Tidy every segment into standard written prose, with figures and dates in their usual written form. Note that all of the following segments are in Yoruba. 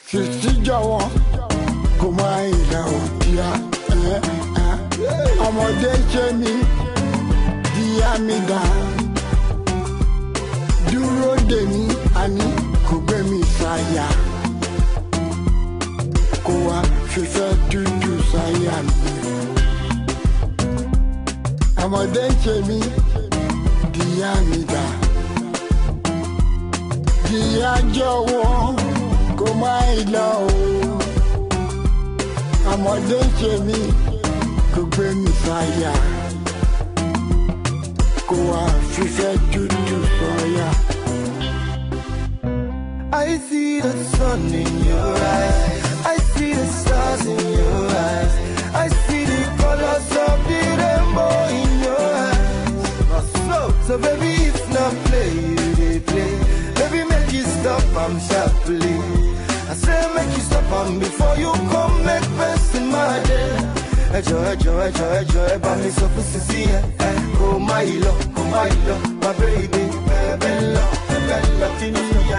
Sisi jọ̀wọ́ kò má ìlà òkìá. Ọmọdé ṣe mi di àmìdá. Dúró dè mí àní kò gbé mi sáyà. Kò wá fífẹ́ tútù sáyà mi. Ọmọdé ṣe mi di àmìdá. Ìyá jọ̀wọ́ kò má ìlà o. Ọmọdé ṣe mi kò gbé mi sáyà. Kò wá fífẹ́ tútù sọ́yà. I see the sun in your eyes. I see the stars in your eyes. I see the colors of the rainbow in your eyes. So baby, if not play, you dey play. Baby, make you stop, I'm sharply. I say make you stop, I'm before you come make best in my day. Enjoy, but me so pussy, oh my love, my baby, bella, Tinia,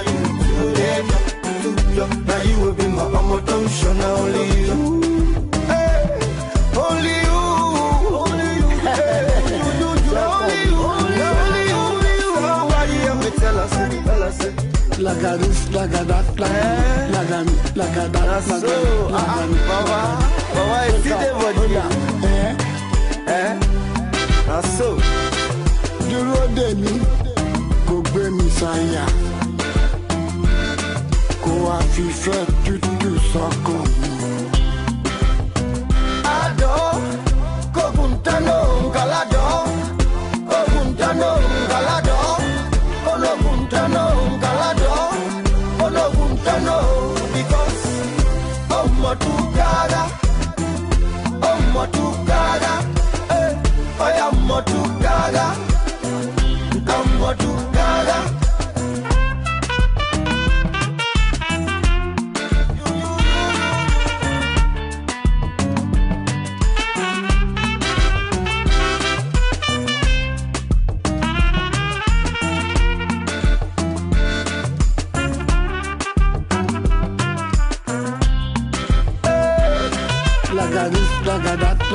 you, now you will be my emotion, only you, only you, only you, only you, nobody ever tell us, Like a this, like a that, like a that, Baba, I see the body. So, dúró dè mí, kò gbé mi sáyà. Kò wá fífẹ́ tútù sọ́kàn mi. Adó, Koguntano, Galado, Koguntano, Galado, Koguntano, Galado, Koguntano, because Motukada, I am Motukada, I'm Motukada. Like a this, like a that,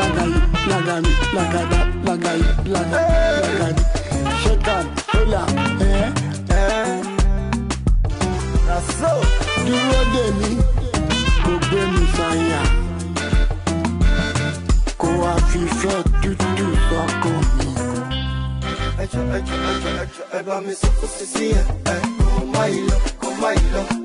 like a shake on, hola, So, dúró dè mí, kò gbé mi sáyà. Kò wá fífẹ́ tútù sọ́kàn mi. I me so pussy, oh my love,